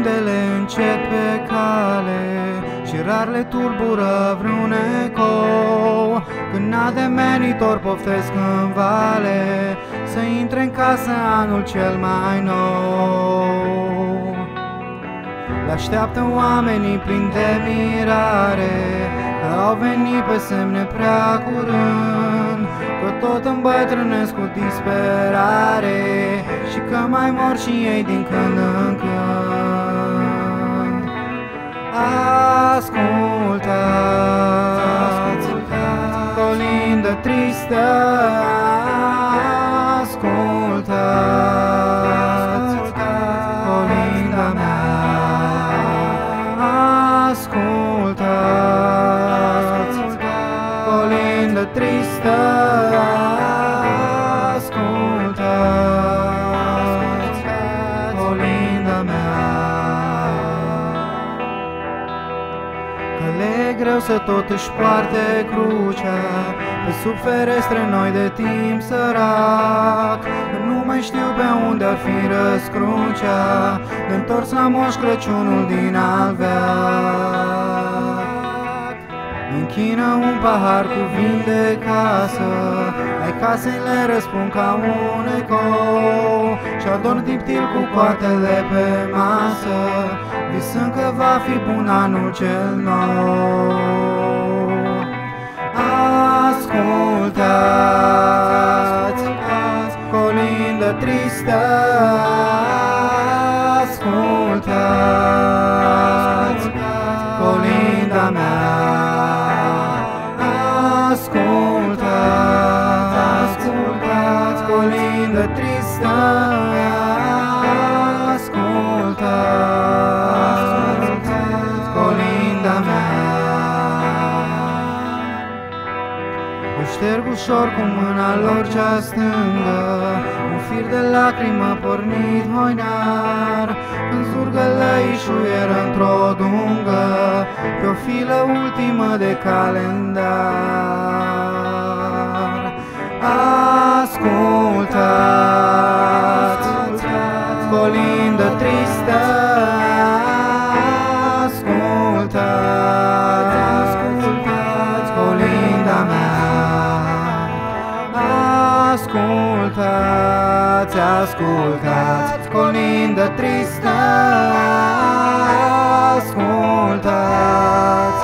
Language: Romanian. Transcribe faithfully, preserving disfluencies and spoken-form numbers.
colindele încet pe cale și rar le tulbură vreun ecou. Când ademenitor poftesc în vale să intre în casă anul cel mai nou. L-așteaptă oamenii plini de mirare, că au venit pe semne prea curând, că tot îmbătrânesc cu disperare și că mai mor și ei din când în când. Ascultați, colindă tristă, ascultați, colinda mea. Ascultați, colindă tristă, ascultați, colinda mea. Că le e greu să tot își poarte crucea pe sub ferestre noi de timp sărac, nu mai știu pe unde ar fi răscrucea de întors la Moș Crăciunul din Alveac. Închină un pahar cu vin de casă, ai casei le răspund ca un ecou și adorn tiptil cu coatele pe masă, visând că va fi bun anul cel nou. Ascultați, colindă tristă, ascultați, colinda mea. Ascultați, ascultați, colindă tristă, ascultați, colinda mea. O șterg ușor cu mâna lor cea stângă, un fir de lacrimă pornit hoinar, când zurgă lăișuieră într-o dungă, pe o filă ultimă de calendar. Ascultați, colindă tristă, ascultați, colinda mea. Ascultați, ascultați, colindă tristă, ascultați,